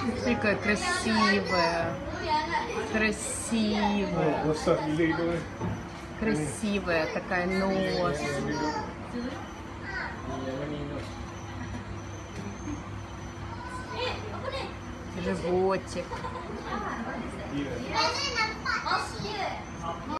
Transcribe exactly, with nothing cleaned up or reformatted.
Смотри, какая красивая. Красивая. Красивая такая нос. Животик.